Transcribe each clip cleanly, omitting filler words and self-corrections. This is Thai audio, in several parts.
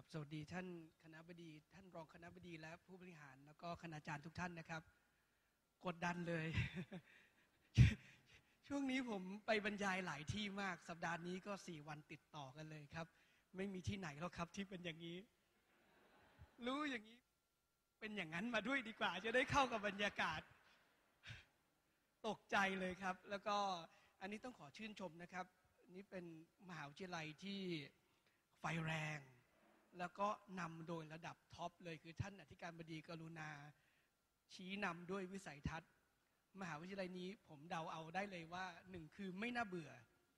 กับสวัสดีท่านคณบดีท่านรองคณบดีและผู้บริหารแล้วก็คณาจารย์ทุกท่านนะครับกดดันเลย ช่วงนี้ผมไปบรรยายหลายที่มากสัปดาห์นี้ก็4 วันติดต่อกันเลยครับไม่มีที่ไหนแล้วครับที่เป็นอย่างนี้รู้อย่างนี้เป็นอย่างนั้นมาด้วยดีกว่าจะได้เข้ากับบรรยากาศตกใจเลยครับแล้วก็อันนี้ต้องขอชื่นชมนะครับนี่เป็นมหาวิทยาลัยที่ไฟแรงแล้วก็นำโดยระดับท็อปเลยคือท่านอธิการบดีกรุณาชี้นำด้วยวิสัยทัศน์มหาวิทยาลัยนี้ผมเดาเอาได้เลยว่า1คือไม่น่าเบื่อ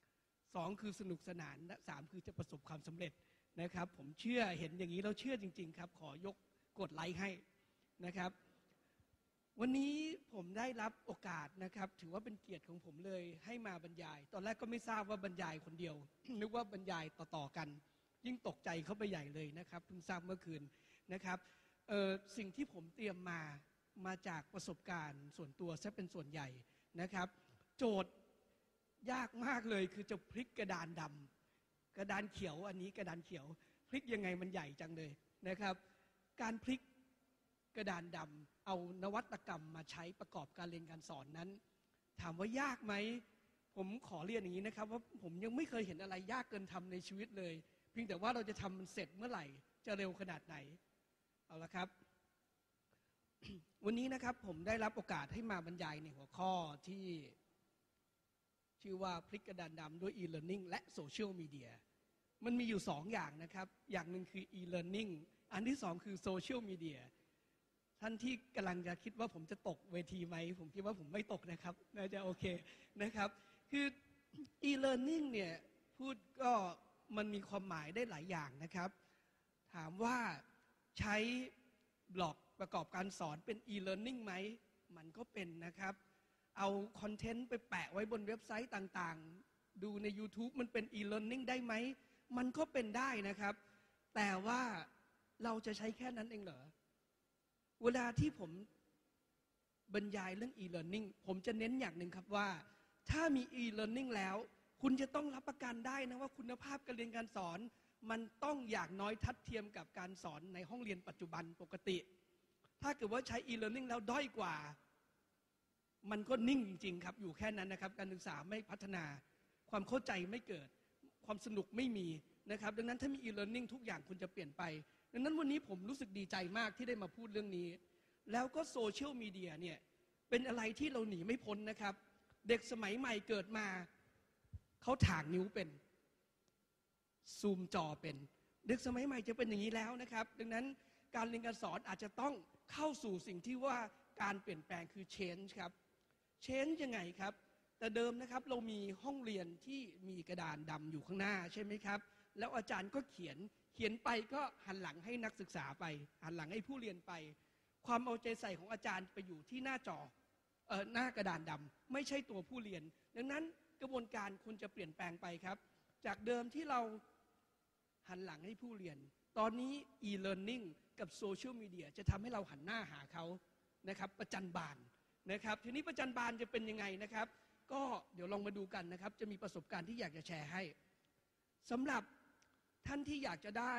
2คือสนุกสนานและ3คือจะประสบความสำเร็จนะครับผมเชื่อเห็นอย่างนี้เราเชื่อจริงๆครับขอยกกดไลค์ให้นะครับวันนี้ผมได้รับโอกาสนะครับถือว่าเป็นเกียรติของผมเลยให้มาบรรยายตอนแรกก็ไม่ทราบว่าบรรยายคนเดียว นึกว่าบรรยายต่อๆกันยิ่งตกใจเข้าไปใหญ่เลยนะครับเพิ่งทราบเมื่อคืนนะครับสิ่งที่ผมเตรียมมาจากประสบการณ์ส่วนตัวซะเป็นส่วนใหญ่นะครับโจทย์ยากมากเลยคือจะพลิกกระดานดำกระดานเขียวอันนี้กระดานเขียวพลิกยังไงมันใหญ่จังเลยนะครับการพลิกกระดานดำเอานวัตกรรมมาใช้ประกอบการเรียนการสอนนั้นถามว่ายากไหมผมขอเรียนอย่างนี้นะครับว่าผมยังไม่เคยเห็นอะไรยากเกินทำในชีวิตเลยเพียงแต่ว่าเราจะทำมันเสร็จเมื่อไหร่จะเร็วขนาดไหนเอาละครับ วันนี้นะครับผมได้รับโอกาสให้มาบรรยายในหัวข้อที่ชื่อว่าพลิกกระดานดำด้วย e-learning และ social media มันมีอยู่2 อย่างนะครับอย่างหนึ่งคือ e-learning อันที่2คือ social media ท่านที่กำลังจะคิดว่าผมจะตกเวทีไหมผมคิดว่าผมไม่ตกนะครับน่าจะโอเคนะครับคือ e-learning เนี่ยพูดก็มันมีความหมายได้หลายอย่างนะครับถามว่าใช้บล็อกประกอบการสอนเป็น e-learning ไหมมันก็เป็นนะครับเอาคอนเทนต์ไปแปะไว้บนเว็บไซต์ต่างๆดูใน YouTube มันเป็น e-learning ได้ไหมมันก็เป็นได้นะครับแต่ว่าเราจะใช้แค่นั้นเองเหรอเวลาที่ผมบรรยายเรื่อง e-learning ผมจะเน้นอย่างหนึ่งครับว่าถ้ามี e-learning แล้วคุณจะต้องรับประกันได้นะว่าคุณภาพการเรียนการสอนมันต้องอย่างน้อยทัดเทียมกับการสอนในห้องเรียนปัจจุบันปกติถ้าเกิดว่าใช้ e-learning แล้วด้อยกว่ามันก็นิ่งจริงๆครับอยู่แค่นั้นนะครับการศึกษาไม่พัฒนาความเข้าใจไม่เกิดความสนุกไม่มีนะครับดังนั้นถ้ามี e-learning ทุกอย่างคุณจะเปลี่ยนไปดังนั้นวันนี้ผมรู้สึกดีใจมากที่ได้มาพูดเรื่องนี้แล้วก็โซเชียลมีเดียเนี่ยเป็นอะไรที่เราหนีไม่พ้นนะครับเด็กสมัยใหม่เกิดมาเขาถ่างนิ้วเป็นซูมจอเป็นเด็กสมัยใหม่จะเป็นอย่างนี้แล้วนะครับดังนั้นการเรียนการสอนอาจจะต้องเข้าสู่สิ่งที่ว่าการเปลี่ยนแปลงคือ change ครับ change ยังไงครับแต่เดิมนะครับเรามีห้องเรียนที่มีกระดานดำอยู่ข้างหน้าใช่ไหมครับแล้วอาจารย์ก็เขียนไปก็หันหลังให้นักศึกษาไปหันหลังให้ผู้เรียนไปความเอาใจใส่ของอาจารย์ไปอยู่ที่หน้าจอหน้ากระดานดำไม่ใช่ตัวผู้เรียนดังนั้นกระบวนการคุณจะเปลี่ยนแปลงไปครับจากเดิมที่เราหันหลังให้ผู้เรียนตอนนี้ e-learning กับโซเชียลมีเดียจะทำให้เราหันหน้าหาเขานะครับประจันบานนะครับทีนี้ประจันบานจะเป็นยังไงนะครับก็เดี๋ยวลองมาดูกันนะครับจะมีประสบการณ์ที่อยากจะแชร์ให้สำหรับท่านที่อยากจะได้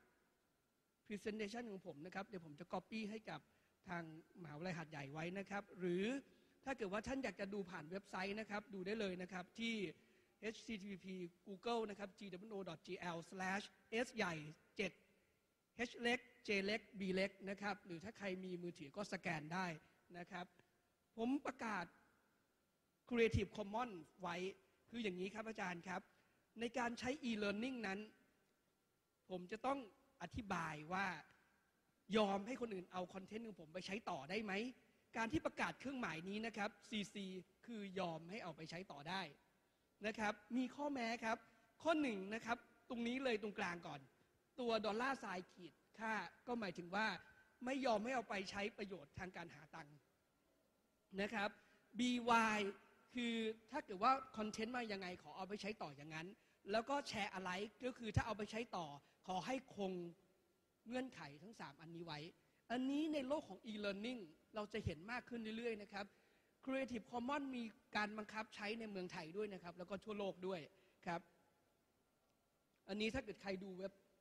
presentation ของผมนะครับเดี๋ยวผมจะ copy ให้กับทางมหาวิทยาลัยหาดใหญ่ไว้นะครับหรือถ้าเกิดว่าท่านอยากจะดูผ่านเว็บไซต์นะครับดูได้เลยนะครับที่ http google นะครับ gwo.gl/s ใหญ่7 h เล็ก j เล็ก b เล็กนะครับหรือถ้าใครมีมือถือก็สแกนได้นะครับผมประกาศ Creative Commons ไว้คืออย่างนี้ครับอาจารย์ครับในการใช้ e-learning นั้นผมจะต้องอธิบายว่ายอมให้คนอื่นเอาคอนเทนต์ของผมไปใช้ต่อได้ไหมการที่ประกาศเครื่องหมายนี้นะครับ CC คือยอมให้เอาไปใช้ต่อได้นะครับมีข้อแม้ครับข้อ1นะครับตรงนี้เลยตรงกลางก่อนตัว$ขีดค่าก็หมายถึงว่าไม่ยอมให้เอาไปใช้ประโยชน์ทางการหาตังค์นะครับ BY คือถ้าเกิดว่าคอนเทนต์มายังไงขอเอาไปใช้ต่ออย่างนั้นแล้วก็แชร์อะไรก็คือถ้าเอาไปใช้ต่อขอให้คงเงื่อนไขทั้ง3อันนี้ไว้อันนี้ในโลกของ e-learning เราจะเห็นมากขึ้นเรื่อยๆนะครับ Creative Commons มีการบังคับใช้ในเมืองไทยด้วยนะครับแล้วก็ทั่วโลกด้วยครับอันนี้ถ้าเกิดใครดูเว็บ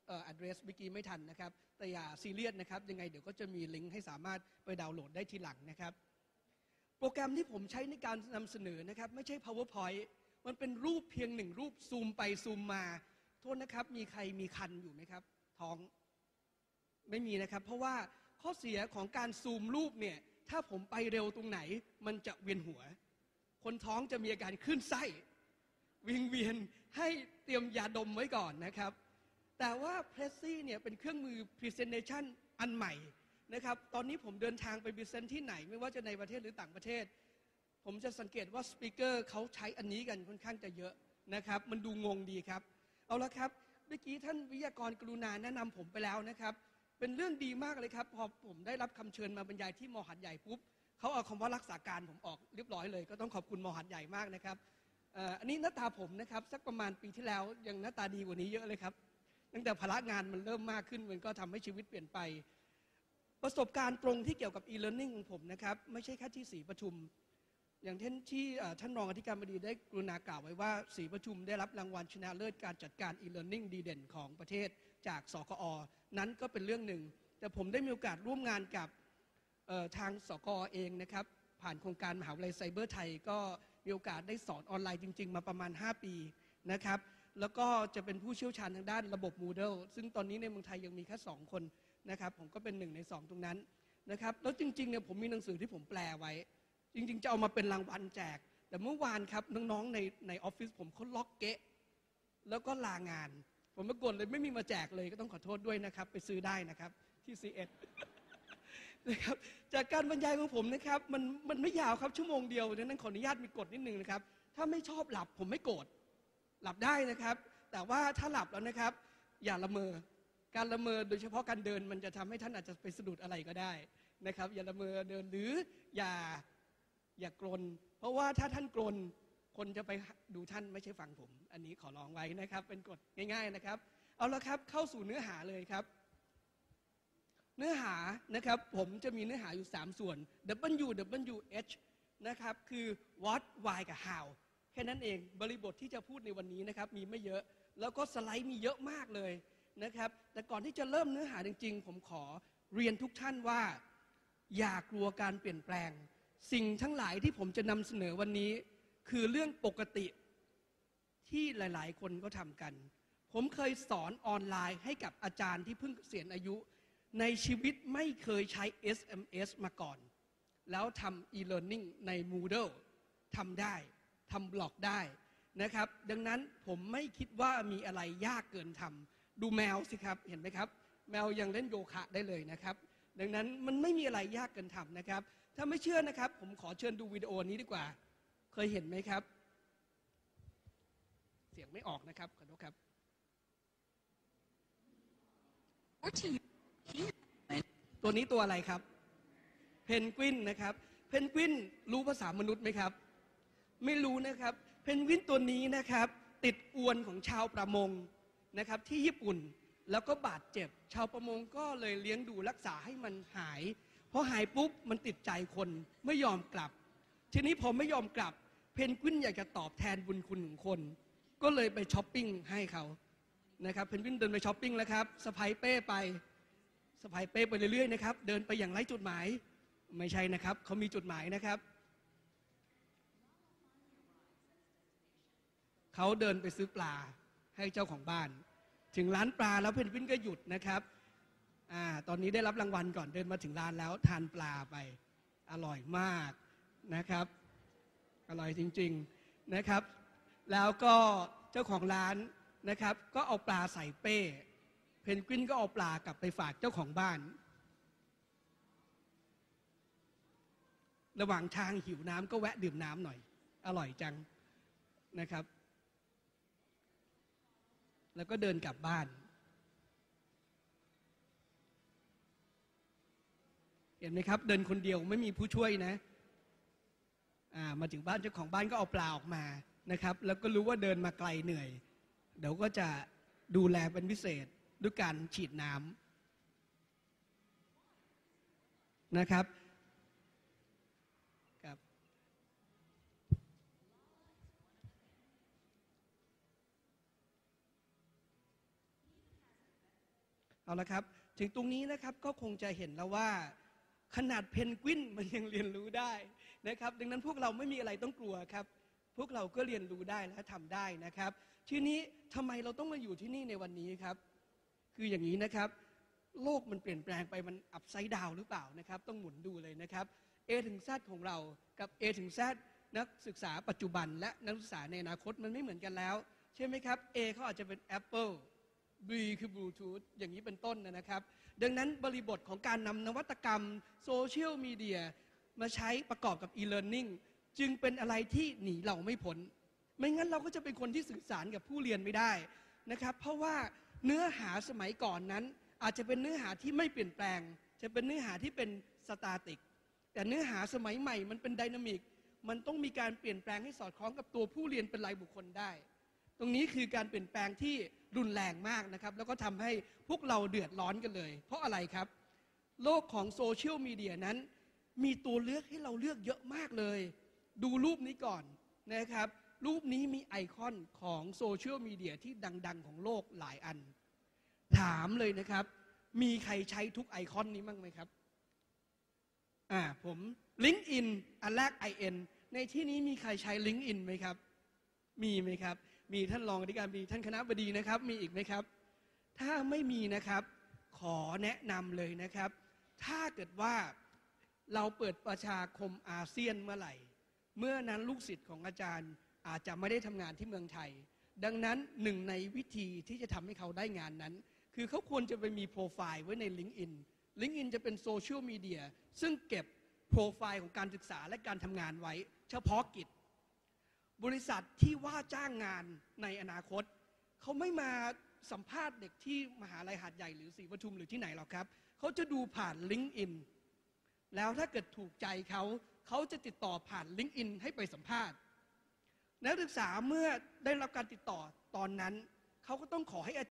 address เมื่อกี้ไม่ทันนะครับแต่อย่าซีเรียสนะครับยังไงเดี๋ยวก็จะมีลิงก์ให้สามารถไปดาวน์โหลดได้ทีหลังนะครับโปรแกรมที่ผมใช้ในการนำเสนอนะครับไม่ใช่ PowerPoint มันเป็นรูปเพียง1รูปซูมไปซูมมาโทษนะครับมีใครมีคันอยู่ไหมครับท้องไม่มีนะครับเพราะว่าข้อเสียของการซูมรูปเนี่ยถ้าผมไปเร็วตรงไหนมันจะเวียนหัวคนท้องจะมีอาการคลื่นไส้วิงเวียนให้เตรียมยาดมไว้ก่อนนะครับแต่ว่าเพรสซี่เนี่ยเป็นเครื่องมือ Presentation อันใหม่นะครับตอนนี้ผมเดินทางไปพรีเซนต์ที่ไหนไม่ว่าจะในประเทศหรือต่างประเทศผมจะสังเกตว่าสปีกเกอร์เขาใช้อันนี้กันค่อนข้างจะเยอะนะครับมันดูงงดีครับเอาละครับเมื่อกี้ท่านวิทยากรกรุณาแนะนำผมไปแล้วนะครับเป็นเรื่องดีมากเลยครับพอผมได้รับคำเชิญมาบรรยายที่มหัดใหญ่ปุ๊บเขาเอาคำว่ารักษาการผมออกเรียบร้อยเลยก็ต้องขอบคุณมหัดใหญ่มากนะครับอันนี้หน้าตาผมนะครับสักประมาณปีที่แล้วยังหน้าตาดีกว่านี้เยอะเลยครับตั้งแต่ภาระงานมันเริ่มมากขึ้นมันก็ทำให้ชีวิตเปลี่ยนไปประสบการณ์ตรงที่เกี่ยวกับ e-learning ของผมนะครับไม่ใช่แค่ที่ศรีประชุมอย่างที่ท่านรองอธิการบดีได้กรุณากล่าวไว้ว่าศรีประชุมได้รับรางวัลชนะเลิศการจัดการ e-learning ดีเด่นของประเทศจากสกอ.นั้นก็เป็นเรื่องหนึ่งแต่ผมได้มีโอกาสร่วมงานกับทางสกอ.เองนะครับผ่านโครงการมหาวิทยาลัยไซเบอร์ไทยก็มีโอกาสได้สอนออนไลน์จริงๆมาประมาณ5ปีนะครับแล้วก็จะเป็นผู้เชี่ยวชาญทางด้านระบบ Moodle ซึ่งตอนนี้ในเมืองไทยยังมีแค่2คนนะครับผมก็เป็น1ใน2ตรงนั้นนะครับแล้วจริงๆเนี่ยผมมีหนังสือที่ผมแปลไว้จริงๆจะเอามาเป็นรางวัลแจกแต่เมื่อวานครับน้องๆในออฟฟิศผมเขาล็อกเกะแล้วก็ลางานผมปรากฏเลยไม่มีมาแจกเลยก็ต้องขอโทษด้วยนะครับไปซื้อได้นะครับที่ C1 นะครับจากการบรรยายของผมนะครับมันไม่ยาวครับชั่วโมงเดียวดังนั้นขออนุญาตมีกฎนิดนึงนะครับถ้าไม่ชอบหลับผมไม่โกรธหลับได้นะครับแต่ว่าถ้าหลับแล้วนะครับอย่าละเมอการละเมอโดยเฉพาะการเดินมันจะทำให้ท่านอาจจะไปสะดุดอะไรก็ได้นะครับอย่าละเมอเดินหรืออย่ากรนเพราะว่าถ้าท่านกรนคนจะไปดูท่านไม่ใช่ฟังผมอันนี้ขอร้องไว้นะครับเป็นกฎง่ายๆนะครับเอาละครับเข้าสู่เนื้อหาเลยครับเนื้อหานะครับผมจะมีเนื้อหาอยู่3ส่วน W W H นะครับคือ what why กับ how แค่นั้นเองบริบทที่จะพูดในวันนี้นะครับมีไม่เยอะแล้วก็สไลด์มีเยอะมากเลยนะครับแต่ก่อนที่จะเริ่มเนื้อหาจริงๆผมขอเรียนทุกท่านว่าอย่ากลัวการเปลี่ยนแปลงสิ่งทั้งหลายที่ผมจะนำเสนอวันนี้คือเรื่องปกติที่หลายๆคนก็ทำกันผมเคยสอนออนไลน์ให้กับอาจารย์ที่เพิ่งเกษียณอายุในชีวิตไม่เคยใช้ SMS มาก่อนแล้วทำ e-learning ใน Moodle ทำได้ทำบล็อกได้นะครับดังนั้นผมไม่คิดว่ามีอะไรยากเกินทำดูแมวสิครับเห็นไหมครับแมวยังเล่นโยคะได้เลยนะครับดังนั้นมันไม่มีอะไรยากเกินทำนะครับถ้าไม่เชื่อนะครับผมขอเชิญดูวิดีโอนี้ดีกว่าเคยเห็นไหมครับเสียงไม่ออกนะครับขอโทษครับตัวนี้ตัวอะไรครับเพนกวินนะครับเพนกวินรู้ภาษามนุษย์ไหมครับไม่รู้นะครับเพนกวินตัวนี้นะครับติดอวนของชาวประมงนะครับที่ญี่ปุ่นแล้วก็บาดเจ็บชาวประมงก็เลยเลี้ยงดูรักษาให้มันหายพอหายปุ๊บมันติดใจคนไม่ยอมกลับทีนี้พอไม่ยอมกลับเพนกวินอยากจะตอบแทนบุญคุณของคนก็เลยไปช้อปปิ้งให้เขานะครับเพนกวินเดินไปช้อปปิ้งแล้วครับสะพายเป้ไปเรื่อยๆนะครับเดินไปอย่างไร้จุดหมายไม่ใช่นะครับเขามีจุดหมายนะครับเขาเดินไปซื้อปลาให้เจ้าของบ้านถึงร้านปลาแล้วเพนกวินก็หยุดนะครับตอนนี้ได้รับรางวัลก่อนเดินมาถึงร้านแล้วทานปลาไปอร่อยมากนะครับอร่อยจริงๆนะครับแล้วก็เจ้าของร้านนะครับก็เอาปลาใส่เป้เพนกวินก็เอาปลากลับไปฝากเจ้าของบ้านระหว่างทางหิวน้ำก็แวะดื่มน้ำหน่อยอร่อยจังนะครับแล้วก็เดินกลับบ้านเห็นไหมครับเดินคนเดียวไม่มีผู้ช่วยนะมาถึงบ้านเจ้าของบ้านก็เอาปลาออกมานะครับแล้วก็รู้ว่าเดินมาไกลเหนื่อยเดี๋ยวก็จะดูแลเป็นพิเศษด้วยการฉีดน้ำนะครับครับเอาละครับถึงตรงนี้นะครับก็คงจะเห็นแล้วว่าขนาดเพนกวินมันยังเรียนรู้ได้นะครับดังนั้นพวกเราไม่มีอะไรต้องกลัวครับพวกเราก็เรียนรู้ได้และทำได้นะครับทีนี้ทำไมเราต้องมาอยู่ที่นี่ในวันนี้ครับคืออย่างนี้นะครับโลกมันเปลี่ยนแปลงไปมันอัพไซด์ดาวหรือเปล่านะครับต้องหมุนดูเลยนะครับ A ถึง Z ของเรากับ A ถึง Z นักศึกษาปัจจุบันและนักศึกษาในอนาคตมันไม่เหมือนกันแล้วใช่ไหมครับ A เขาอาจจะเป็น Apple B คือ Bluetooth อย่างนี้เป็นต้นนะครับดังนั้นบริบทของการนำนวัตกรรมโซเชียลมีเดียมาใช้ประกอบกับ e-learning จึงเป็นอะไรที่หนีเราไม่พ้นไม่งั้นเราก็จะเป็นคนที่สื่อสารกับผู้เรียนไม่ได้นะครับเพราะว่าเนื้อหาสมัยก่อนนั้นอาจจะเป็นเนื้อหาที่ไม่เปลี่ยนแปลงจะเป็นเนื้อหาที่เป็นสแตติกแต่เนื้อหาสมัยใหม่มันเป็นไดนามิกมันต้องมีการเปลี่ยนแปลงให้สอดคล้องกับตัวผู้เรียนเป็นรายบุคคลได้ตรงนี้คือการเปลี่ยนแปลงที่รุนแรงมากนะครับแล้วก็ทำให้พวกเราเดือดร้อนกันเลยเพราะอะไรครับโลกของโซเชียลมีเดียนั้นมีตัวเลือกให้เราเลือกเยอะมากเลยดูรูปนี้ก่อนนะครับรูปนี้มีไอคอนของโซเชียลมีเดียที่ดังๆของโลกหลายอันถามเลยนะครับมีใครใช้ทุกไอคอนนี้บ้างไหมครับผม LinkedIn อันแรก IN ในที่นี้มีใครใช้ LinkedIn ไหมครับมีไหมครับมีท่านรองอธิการบดีท่านคณบดีนะครับมีอีกไหมครับถ้าไม่มีนะครับขอแนะนำเลยนะครับถ้าเกิดว่าเราเปิดประชาคมอาเซียนเมื่อไหร่เมื่อนั้นลูกศิษย์ของอาจารย์อาจจะไม่ได้ทำงานที่เมืองไทยดังนั้นหนึ่งในวิธีที่จะทำให้เขาได้งานนั้นคือเขาควรจะไปมีโปรไฟล์ไว้ใน LinkedIn จะเป็นโซเชียลมีเดียซึ่งเก็บโปรไฟล์ของการศึกษาและการทำงานไว้เฉพาะกิจบริษัทที่ว่าจ้างงานในอนาคตเขาไม่มาสัมภาษณ์เด็กที่มหาลัยหาดใหญ่หรือศรีปทุมหรือที่ไหนหรอกครับเขาจะดูผ่าน LinkedIn แล้วถ้าเกิดถูกใจเขาจะติดต่อผ่าน LinkedIn ให้ไปสัมภาษณ์นักศึกษาเมื่อได้รับการติดต่อตอนนั้นเขาก็ต้องขอให้